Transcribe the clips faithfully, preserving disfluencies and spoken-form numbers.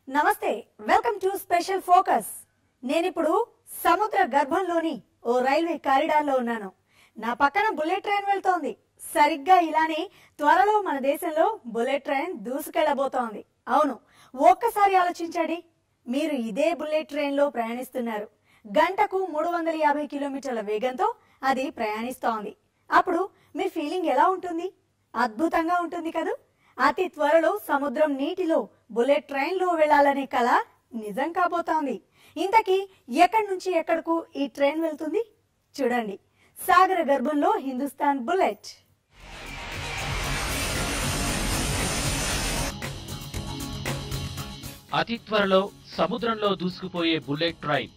నమస్తే welcome to special focus నేను ఇప్పుడు సముద్ర గర్భంలోని ఓ రైల్వే కారిడార్ లో ఉన్నాను నా పక్కన బుల్లెట్ ట్రైన్ వెళ్తోంది సరిగ్గా ఇలానే త్వరలో మన దేశంలో బుల్లెట్ ట్రైన్ దూసుకెళ్లబోతోంది అవును ఒక్కసారి ఆలోచించండి మీరు ఇదే బుల్లెట్ ట్రైన్ లో ప్రయాణిస్తున్నారు గంటకు మూడు వందల యాభై కిలోమీటర్ల వేగంతో అది ప్రయాణిస్తోంది అప్పుడు మీ ఫీలింగ్ ఎలా ఉంటుంది అద్భుతంగా ఉంటుంది కదా అతి త్వరలో సముద్రం నీటిలో బుల్లెట్ ట్రైన్ లో వెళ్ళాలనే కల నిజం కాబోతోంది ఇంతకీ ఎక్కడి నుంచి ఎక్కడకు ఈ ట్రైన్ వెళ్తుంది చూడండి సాగర గర్భంలో హిందుస్థాన్ బుల్లెట్ అతి త్వరలో సముద్రంలో దూసుకుపోయే బుల్లెట్ ట్రైన్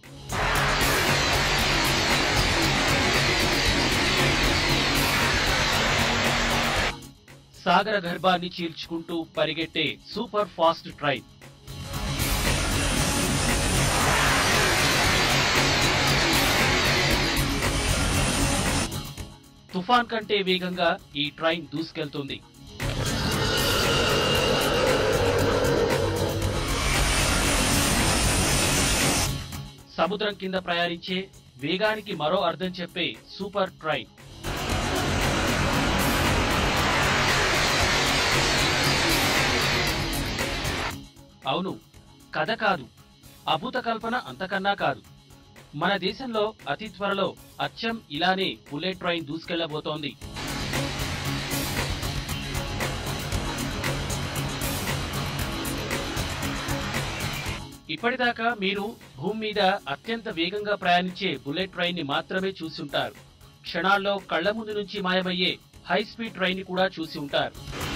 సాగర గర్భాన్ని చీల్చుకుంటూ పరిగెట్టే సూపర్ ఫాస్ట్ ట్రైన్ తుఫాన్ కంటే వేగంగా ఈ ట్రైన్ దూసుకెళ్తుంది సముద్రం కింద ప్రయాణించే వేగానికి మరో అర్థం చెప్పే సూపర్ ట్రైన్ అవును కథ కాదు అభూత కల్పన అంతకన్నా కాదు మన దేశంలో అతి త్వరలో అచ్చం ఇలానే బుల్లెట్ ట్రైన్ దూసుకెళ్లబోతోంది ఇప్పటిదాకా మీరు భూమి మీద అత్యంత వేగంగా ప్రయాణించే బుల్లెట్ ట్రైన్ ని మాత్రమే చూసి ఉంటారు క్షణాల్లో కళ్ల ముందు నుంచి మాయమయ్యే హై స్పీడ్ ట్రైన్ ని కూడా చూసి ఉంటారు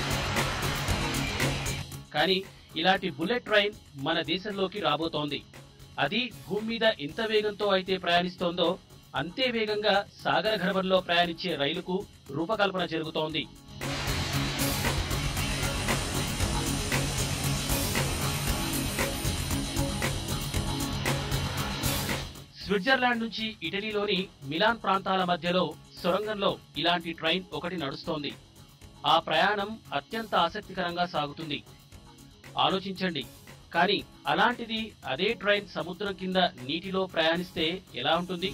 కానీ ఇలాంటి బుల్లెట్ ట్రైన్ మన దేశంలోకి రాబోతోంది అది భూమి మీద ఎంత వేగంతో అయితే ప్రయాణిస్తోందో అంతే వేగంగా సాగర గర్భంలో ప్రయాణించే రైలుకు రూపకల్పన జరుగుతోంది స్విట్జర్లాండ్ నుంచి ఇటలీలోని మిలాన్ ప్రాంతాల మధ్యలో సొరంగంలో ఇలాంటి ట్రైన్ ఒకటి నడుస్తోంది ఆ ప్రయాణం అత్యంత ఆసక్తికరంగా సాగుతుంది ఆలోచించండి కానీ అలాంటిది అదే ట్రైన్ సముద్రం కింద నీటిలో ప్రయాణిస్తే ఎలా ఉంటుంది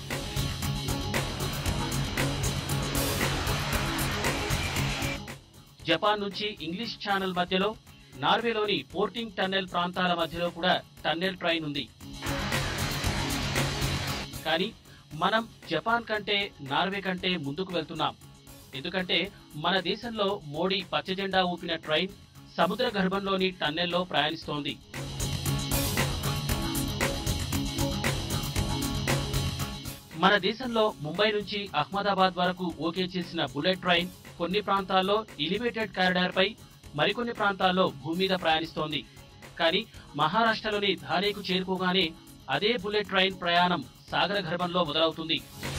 జపాన్ నుంచి ఇంగ్లీష్ ఛానల్ మధ్యలో నార్వేలోని పోర్టింగ్ టన్నెల్ ప్రాంతాల మధ్యలో కూడా టన్నెల్ ట్రైన్ ఉంది కానీ మనం జపాన్ కంటే నార్వే కంటే ముందుకు వెళ్తున్నాం ఎందుకంటే మన దేశంలో మోడీ పచ్చ జెండా ఊపిన ట్రైన్ సముద్ర గర్భంలోని టన్నెల్లో ప్రయాణిస్తోంది మన దేశంలో ముంబై నుంచి అహ్మదాబాద్ వరకు ఓకే చేసిన బుల్లెట్ ట్రైన్ కొన్ని ప్రాంతాల్లో ఎలివేటెడ్ కారిడార్ పై మరికొన్ని ప్రాంతాల్లో భూమి మీద ప్రయాణిస్తోంది కానీ మహారాష్ట్రలోని ధానేకు చేరుకోగానే అదే బుల్లెట్ ట్రైన్ ప్రయాణం సాగర గర్భంలో మొదలవుతుంది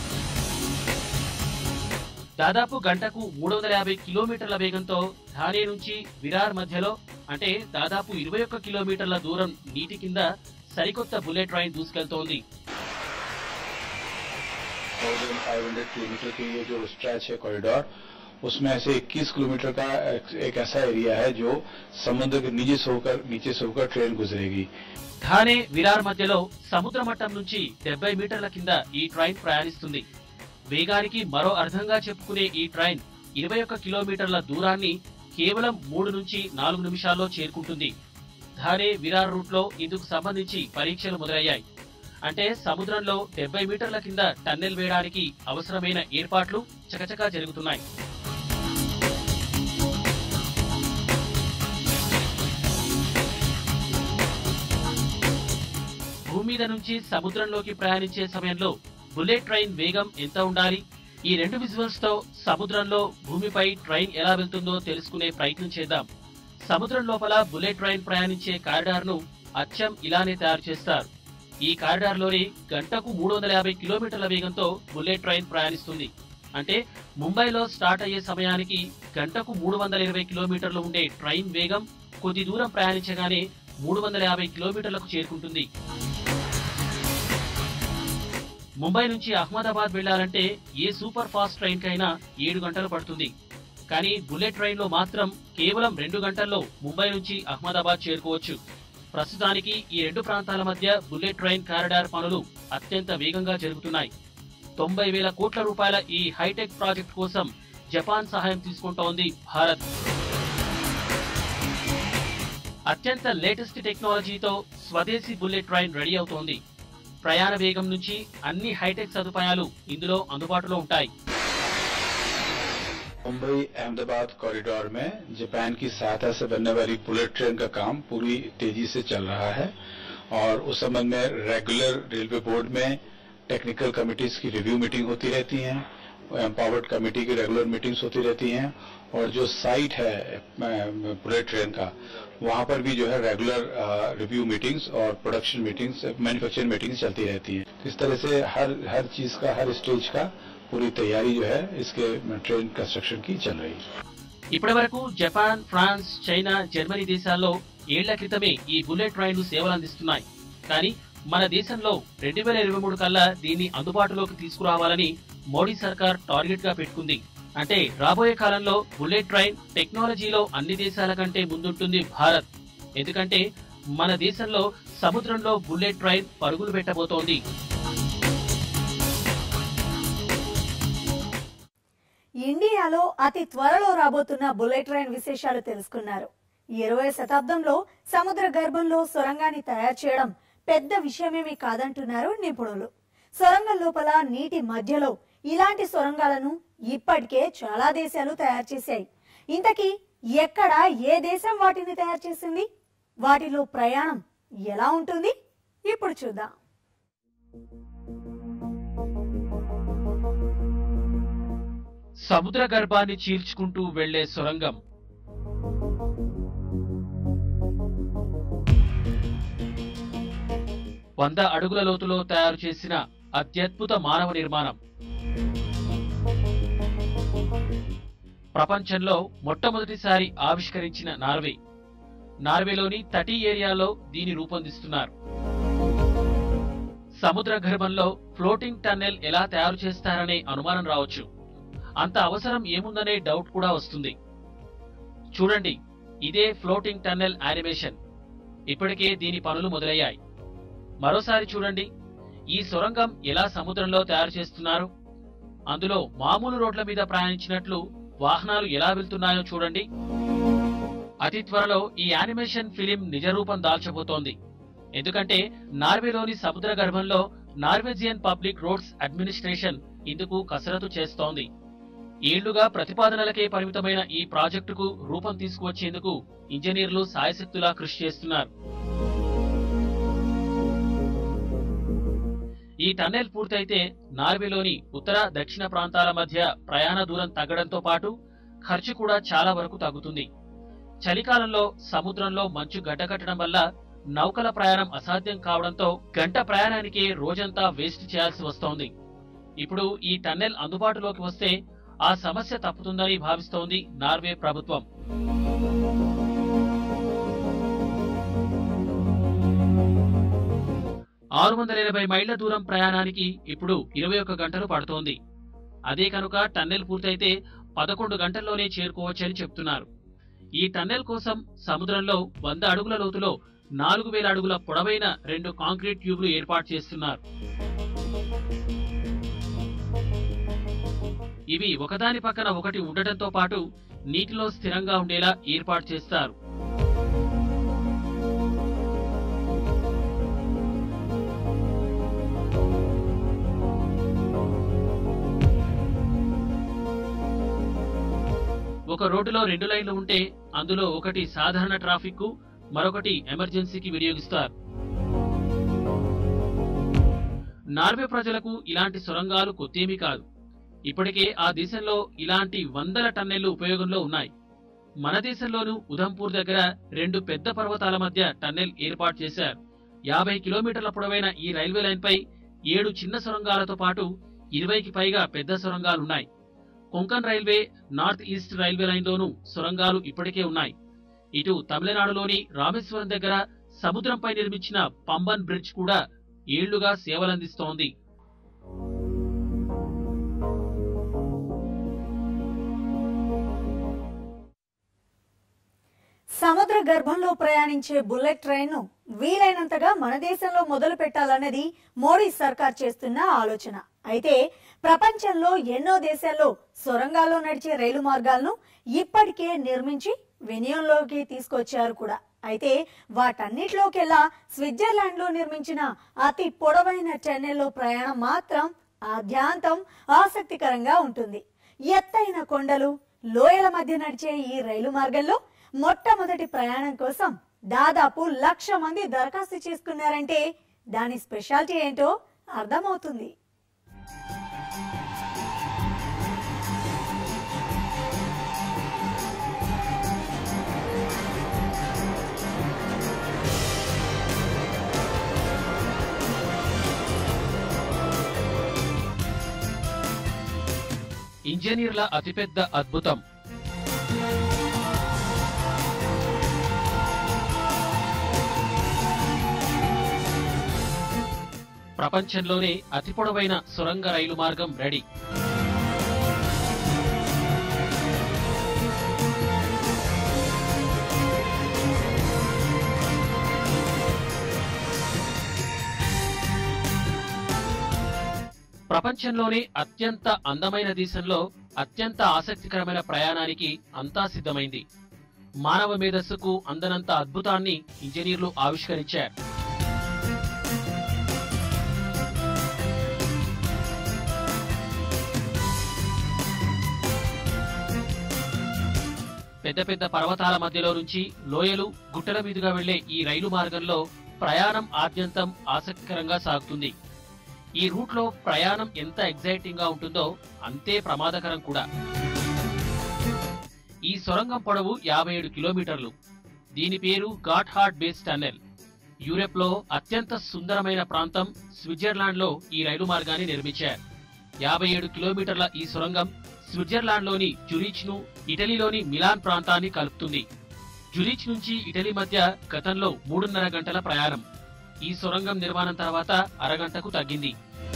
దాదాపు గంటకు మూడు వందల యాభై కిలోమీటర్ల వేగంతో థానే నుంచి విరార్ మధ్యలో అంటే దాదాపు ఇరవై ఒక్క కిలోమీటర్ల దూరం నీటి కింద సరికొత్త బుల్లెట్ ట్రైన్ దూసుకెళ్తోంది उसमें ऐसे इक्कीस किलोमीटर का एक ऐसा एरिया है जो समुद्र के नीचे से होकर नीचे से होकर ट्रेन गुजरेगी థానే విరార్ మధ్యలో సముద్ర మట్టం నుంచి డెబ్బై మీటర్ల కింద ఈ ట్రైన్ ప్రయాణిస్తుంది వేగానికి మరో అర్థంగా చెప్పుకునే ఈ ట్రైన్ ఇరవై ఒక్క కిలోమీటర్ల దూరాన్ని కేవలం మూడు నుంచి నాలుగు నిమిషాల్లో చేరుకుంటుంది థానే విరార్ రూట్ లో ఇందుకు సంబంధించి పరీక్షలు మొదలయ్యాయి అంటే సముద్రంలో డెబ్బై మీటర్ల కింద టన్నెల్ వేయడానికి అవసరమైన ఏర్పాట్లు చకచకా జరుగుతున్నాయి భూమి మీద నుంచి సముద్రంలోకి ప్రయాణించే సమయంలో బుల్లెట్ ట్రైన్ వేగం ఎంత ఉండాలి ఈ రెండు విజువల్స్ తో సముద్రంలో భూమిపై ట్రైన్ ఎలా వెళ్తుందో తెలుసుకునే ప్రయత్నం చేద్దాం సముద్రం లోపల బుల్లెట్ ట్రైన్ ప్రయాణించే కారిడార్ ను అచ్చం ఇలానే తయారు చేస్తారు ఈ కారిడార్ లోని గంటకు మూడు వందల యాభై కిలోమీటర్ల వేగంతో బుల్లెట్ ట్రైన్ ప్రయాణిస్తుంది అంటే ముంబైలో స్టార్ట్ అయ్యే సమయానికి గంటకు మూడు వందల ఇరవై కిలోమీటర్లు ఉండే ట్రైన్ వేగం కొద్ది దూరం ప్రయాణించగానే మూడు వందల యాభై కిలోమీటర్లకు చేరుకుంటుంది ముంబై నుంచి అహ్మదాబాద్ వెళ్లాలంటే ఏ సూపర్ ఫాస్ట్ ట్రైన్ కైనా ఏడు గంటలు పడుతుంది కానీ బుల్లెట్ ట్రైన్ లో మాత్రం కేవలం రెండు గంటల్లో ముంబై నుంచి అహ్మదాబాద్ చేరుకోవచ్చు ప్రస్తుతానికి ఈ రెండు ప్రాంతాల మధ్య బుల్లెట్ ట్రైన్ కారిడార్ పనులు అత్యంత వేగంగా జరుగుతున్నాయి. తొంభై వేల కోట్ల రూపాయల ఈ హైటెక్ ప్రాజెక్ట్ కోసం జపాన్ సహాయం తీసుకుంటోంది భారత్. అత్యంత లేటెస్ట్ టెక్నాలజీతో స్వదేశీ బుల్లెట్ ట్రైన్ రెడీ అవుతోంది. ప్రయాణ వేగం నుంచి అన్ని హైటెక్ సదుపాయాలు ఇందులో అందుబాటులో ఉంటాయి. मुंबई अहमदाबाद कॉरिडोर में जापान की सहायता से बनने वाली बुलेट ट्रेन का काम पूरी तेजी से चल रहा है और उस संबंध में रेगुलर रेलवे बोर्ड में टेक्निकल कमिटीज की रिव्यू मीटिंग होती रहती हैं, एम्पावर्ड कमेटी की रेगुलर मीटिंग्स होती रहती हैं और जो साइट है बुलेट ट्रेन का वहां पर भी जो है रेगुलर रिव्यू मीटिंग्स और प्रोडक्शन मीटिंग्स, मैन्युफैक्चरिंग मीटिंग्स चलती रहती हैं. इस तरह से हर हर चीज का, हर स्टेज का पूरी तैयारी जो है इसके ट्रेन कंस्ट्रक्शन की चल रही है. ఇప్పటి వరకు జపాన్, ఫ్రాన్స్, చైనా, జర్మనీ దేశాల్లో ఏళ్ల క్రితమే ఈ బుల్లెట్ ట్రైన్లు సేవలు అందిస్తున్నాయి. కానీ మన దేశంలో రెండు వేల ఇరవై మూడు కల్లా దీన్ని అందుబాటులోకి తీసుకురావాలని మోడీ సర్కార్ టార్గెట్ గా పెట్టుకుంది. అంటే రాబోయే కాలంలో బుల్లెట్ ట్రైన్ టెక్నాలజీలో అన్ని దేశాల కంటే ముందుంటుంది భారత్. ఎందుకంటే మన దేశంలో సముద్రంలో బుల్లెట్ ట్రైన్ పరుగులు పెట్టబోతోంది. ఇండియాలో అతి త్వరలో రాబోతున్న బుల్లెట్ ట్రైన్ విశేషాలు తెలుసుకున్నారు. ఇరవై శతాబ్దంలో సముద్ర గర్భంలో సొరంగాన్ని తయారు చేయడం పెద్ద విషయమేమీ కాదంటున్నారు నిపుణులు. సొరంగం లోపల నీటి మధ్యలో ఇలాంటి సొరంగాలను ఇప్పటికే చాలా దేశాలు తయారు చేశాయి. ఇంతకీ ఎక్కడ, ఏ దేశం వాటిని తయారు చేసింది? వాటిలో ప్రయాణం ఎలా ఉంటుంది? ఇప్పుడు చూద్దాం. సముద్ర గర్భాన్ని చీల్చుకుంటూ వెళ్లే సొరంగం. వంద అడుగుల లోతులో తయారు చేసిన అత్యద్భుత మానవ నిర్మాణం. ప్రపంచంలో మొట్టమొదటిసారి ఆవిష్కరించిన నార్వే. నార్వేలోని తటి ఏరియాలో దీన్ని రూపొందిస్తున్నారు. సముద్ర గర్భంలో ఫ్లోటింగ్ టన్నెల్ ఎలా తయారు చేస్తారనే అనుమానం రావచ్చు. అంత అవసరం ఏముందనే డౌట్ కూడా వస్తుంది. చూడండి, ఇదే ఫ్లోటింగ్ టన్నెల్ యానిమేషన్. ఇప్పటికే దీని పనులు మొదలయ్యాయి. మరోసారి చూడండి, ఈ సొరంగం ఎలా సముద్రంలో తయారు చేస్తున్నారు. అందులో మామూలు రోడ్ల మీద ప్రయాణించినట్లు వాహనాలు ఎలా వెళ్తున్నాయో చూడండి. అతి త్వరలో ఈ యానిమేషన్ ఫిలిం నిజరూపం దాల్చబోతోంది. ఎందుకంటే నార్వేలోని సముద్ర గర్భంలో నార్వేజియన్ పబ్లిక్ రోడ్స్ అడ్మినిస్ట్రేషన్ ఇందుకు కసరత్తు చేస్తోంది. ఏళ్లుగా ప్రతిపాదనలకే పరిమితమైన ఈ ప్రాజెక్టుకు రూపం తీసుకువచ్చేందుకు ఇంజనీర్లు సాయశక్తులా కృషి చేస్తున్నారు. ఈ టన్నెల్ పూర్తయితే నార్వేలోని ఉత్తర, దక్షిణ ప్రాంతాల మధ్య ప్రయాణ దూరం తగ్గడంతో పాటు ఖర్చు కూడా చాలా వరకు తగ్గుతుంది. చలికాలంలో సముద్రంలో మంచు గడ్డకట్టడం వల్ల నౌకల ప్రయాణం అసాధ్యం కావడంతో గంట ప్రయాణానికే రోజంతా వేస్ట్ చేయాల్సి వస్తోంది. ఇప్పుడు ఈ టన్నెల్ అందుబాటులోకి వస్తే ఆ సమస్య తప్పుతుందని భావిస్తోంది నార్వే ప్రభుత్వం. ఆరు వందల ఎనభై మైళ్ల దూరం ప్రయాణానికి ఇప్పుడు ఇరవై ఒక్క గంటలు పడుతోంది. అదే కనుక టన్నెల్ పూర్తయితే పదకొండు గంటల్లోనే చేరుకోవచ్చని చెప్తున్నారు. ఈ టన్నెల్ కోసం సముద్రంలో వంద అడుగుల లోతులో నాలుగు వేల అడుగుల పొడవైన రెండు కాంక్రీట్ ట్యూబ్లు ఏర్పాటు చేస్తున్నారు. ఇవి ఒకదాని పక్కన ఒకటి ఉండటంతో పాటు నీటిలో స్థిరంగా ఉండేలా ఏర్పాటు చేస్తారు. ఒక రోడ్డులో రెండు లైన్లు ఉంటే అందులో ఒకటి సాధారణ ట్రాఫిక్ కు, మరొకటి ఎమర్జెన్సీకి వినియోగిస్తారు. నార్వే ప్రజలకు ఇలాంటి సొరంగాలు కొత్తేమీ కాదు. ఇప్పటికే ఆ దేశంలో ఇలాంటి వందల టన్నెళ్లు ఉపయోగంలో ఉన్నాయి. మన దేశంలోనూ ఉధంపూర్ దగ్గర రెండు పెద్ద పర్వతాల మధ్య టన్నెల్ ఏర్పాటు చేశారు. యాభై కిలోమీటర్ల పొడవైన ఈ రైల్వే లైన్ పై ఏడు చిన్న సొరంగాలతో పాటు ఇరవైకి పైగా పెద్ద సొరంగాలున్నాయి. Konkan railway, north east railway లైన్లోనూ సొరంగాలు ఇప్పటికే ఉన్నాయి. ఇటు తమిళనాడులోని రామేశ్వరం దగ్గర సముద్రంపై నిర్మించిన పంబన్ బ్రిడ్జ్ కూడా ఏళ్లుగా సేవలందిస్తోంది. సముద్ర గర్భంలో ప్రయాణించే బుల్లెట్ ట్రైన్ ను వీలైనంతగా మన దేశంలో మొదలు పెట్టాలన్నది మోడీ సర్కార్ చేస్తున్న ఆలోచన. అయితే ప్రపంచంలో ఎన్నో దేశాల్లో సొరంగాల్లో నడిచే రైలు మార్గాలను ఇప్పటికే నిర్మించి వినియోగంలోకి తీసుకొచ్చారు కూడా. అయితే వాటన్నిటిలోకెల్లా స్విట్జర్లాండ్ లో నిర్మించిన అతి పొడవైన టన్నెల్లో ప్రయాణం మాత్రం ఆద్యాంతం ఆసక్తికరంగా ఉంటుంది. ఎత్తైన కొండలు, లోయల మధ్య నడిచే ఈ రైలు మార్గంలో మొట్టమొదటి ప్రయాణం కోసం దాదాపు లక్ష మంది దరఖాస్తు చేసుకున్నారంటే దాని స్పెషాలిటీ ఏంటో అర్థమవుతుంది. ఇంజనీర్ల అతిపెద్ద అద్భుతం. ప్రపంచంలోనే అతి పొడవైన సొరంగ రైలు మార్గం రెడీ. ప్రపంచంలోనే అత్యంత అందమైన దేశంలో అత్యంత ఆసక్తికరమైన ప్రయాణానికి అంతా సిద్ధమైంది. మానవ మేధస్సుకు అందనంత అద్భుతాన్ని ఇంజనీర్లు ఆవిష్కరించారు. పెద్ద పెద్ద పర్వతాల మధ్యలో నుంచి లోయలు, గుట్టల మీదుగా వెళ్లే ఈ రైలు మార్గంలో ప్రయాణం ఆద్యంతం ఆసక్తికరంగా సాగుతుంది. ఈ రూట్ లో ప్రయాణం ఎంత ఎగ్జైటింగ్ గా ఉంటుందో అంతే ప్రమాదకరం కూడా. ఈ సొరంగం పొడవు యాభై ఏడు కిలోమీటర్లు. దీని పేరు Gotthard base tunnel. Europe లో అత్యంత సుందరమైన ప్రాంతం స్విట్జర్లాండ్ లో ఈ రైలు మార్గాన్ని నిర్మించారు. యాభై ఏడు కిలోమీటర్ల ఈ సొరంగం స్విట్జర్లాండ్ లోని జురిచ్ ను ఇటలీలోని మిలాన్ ప్రాంతాన్ని కలుపుతుంది. జురిచ్ నుంచి ఇటలీ మధ్య గతంలో మూడున్నర గంటల ప్రయాణం. ఈ సొరంగం నిర్మాణం తర్వాత అరగంటకు తగ్గింది.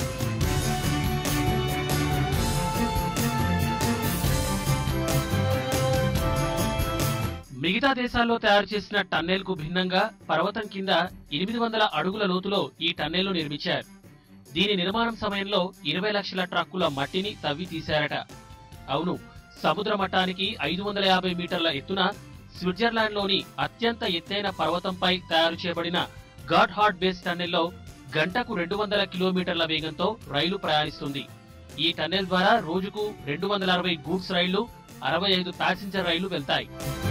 మిగతా దేశాల్లో తయారు చేసిన టన్నెల్ కు భిన్నంగా పర్వతం కింద ఎనిమిది వందల అడుగుల లోతులో ఈ టన్నెల్ ను నిర్మించారు. దీని నిర్మాణం సమయంలో ఇరవై లక్షల ట్రక్కుల మట్టిని తవ్వి తీశారట. అవును, సముద్ర మట్టానికి ఐదు వందల యాభై మీటర్ల ఎత్తున స్విట్జర్లాండ్ లోని అత్యంత ఎత్తైన పర్వతంపై తయారు చేయబడిన ఘాట్ హార్ట్ బేస్ టన్నెల్లో గంటకు రెండు వందల కిలోమీటర్ల వేగంతో రైలు ప్రయాణిస్తుంది. ఈ టన్నెల్ ద్వారా రోజుకు రెండు వందల అరవై గూడ్స్ రైళ్లు, అరవై ఐదు ప్యాసింజర్ రైళ్లు వెళ్తాయి.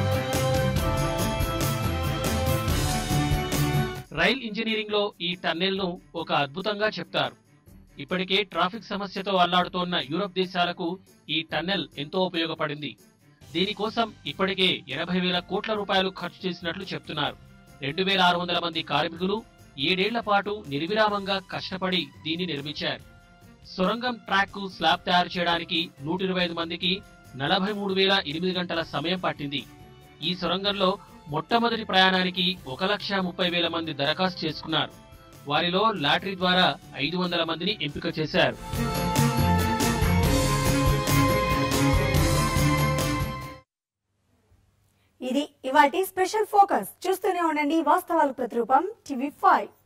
రైల్ ఇంజనీరింగ్ లో ఈ టన్నెల్ ను ఒక అద్భుతంగా చెప్తారు. ఇప్పటికే ట్రాఫిక్ సమస్యతో అల్లాడుతోన్న యూరప్ దేశాలకు ఈ టన్నెల్ ఎంతో ఉపయోగపడింది. దీనికోసం ఇప్పటికే ఎనభై వేల కోట్ల రూపాయలు ఖర్చు చేసినట్లు చెప్తున్నారు. రెండు వేల ఆరు వందల మంది కార్మికులు ఏడేళ్ల పాటు నిర్విరామంగా కష్టపడి దీన్ని నిర్మించారు. సొరంగం ట్రాక్ కు స్లాబ్ తయారు చేయడానికి నూట ఇరవై ఐదు మందికి నలభై మూడు వేల ఎనిమిది గంటల సమయం పట్టింది. ఈ సొరంగంలో మొట్టమొదటి ప్రయాణానికి ఒక లక్ష ముప్పై వేల మంది దరఖాస్తు చేసుకున్నారు. వారిలో లాటరీ ద్వారా ఐదు వందల మందిని ఎంపిక చేశారు. ఇది ఇవాల్టి స్పెషల్ ఫోకస్. చూస్తూనే ఉండండి వాస్తవాలకు ప్రతిరూపం టీవీ ఫైవ్.